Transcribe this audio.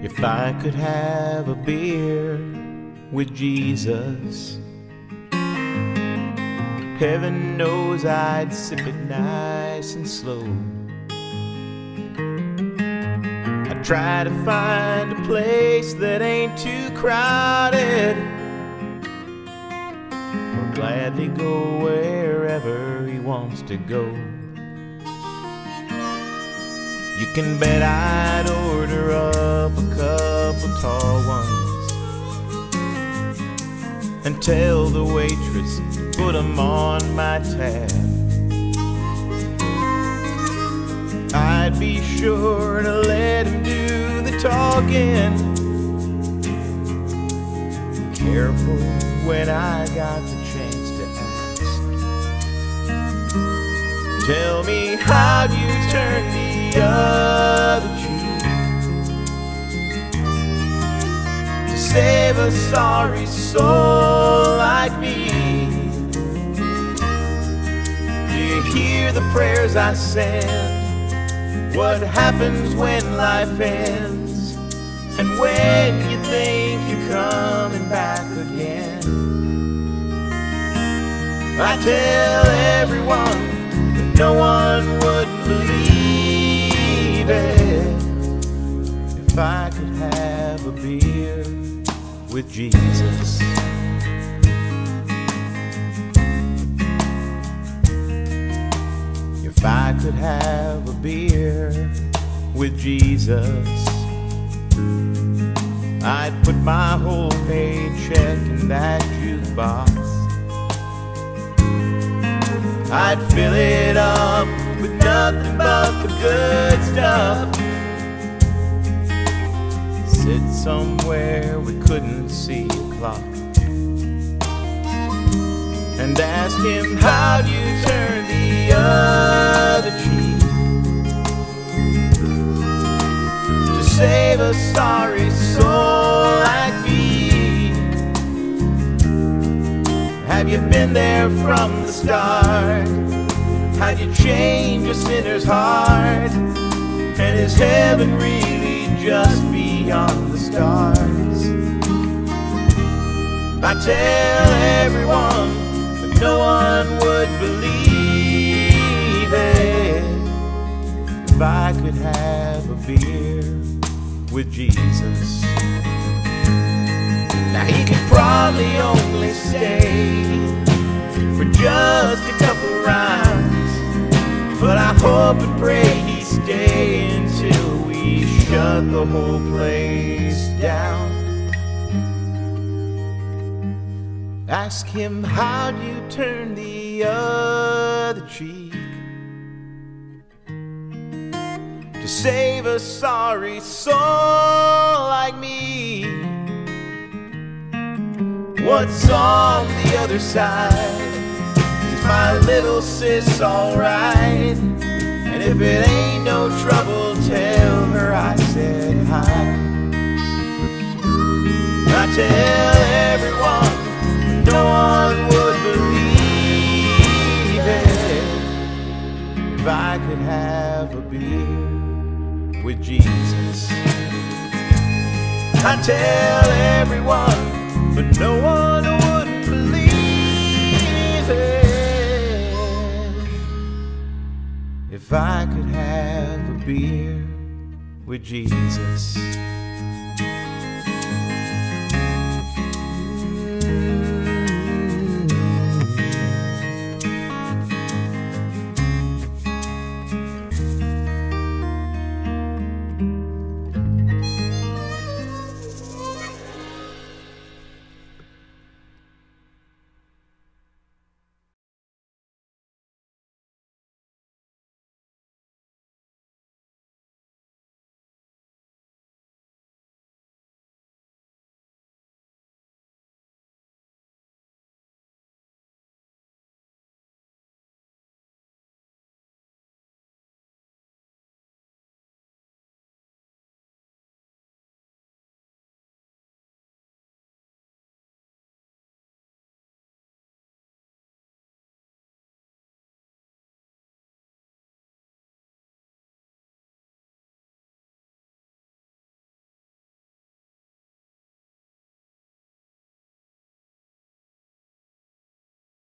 If I could have a beer with Jesus, heaven knows I'd sip it nice and slow. I'd try to find a place that ain't too crowded, or gladly go wherever he wants to go. You can bet I'd order up a couple tall ones and tell the waitress to put 'em on my tab. I'd be sure to let him do the talking, careful when I got the chance to ask. Tell me, how'd you turn the other cheek to save a sorry soul like me? Do you hear the prayers I send? What happens when life ends, and when you think you're coming back again? I tell everyone, but no one would believe it. If I could have a beer with Jesus, if I could have a beer with Jesus, I'd put my whole paycheck in that jukebox. I'd fill it up with nothing but the good stuff. Sit somewhere we couldn't see a clock and ask him, how'd you turn the other cheek to save a sorry soul like me? Have you been there from the start? How'd you change a sinner's heart? And is heaven really just beyond the stars? I tell everyone, but no one would believe it. If I could have a beer with Jesus, now he could probably only stay for just a couple rounds, but I hope and pray he stay until we shut the whole place down. Ask him, how'd you turn the other cheek to save a sorry soul like me? What's on the other side? Is my little sis alright? And if it ain't no trouble, tell her I said hi. I tell everyone, no one would believe it. If I could have a beer with Jesus, I tell everyone, but no one would believe it. If I could have a beer with Jesus.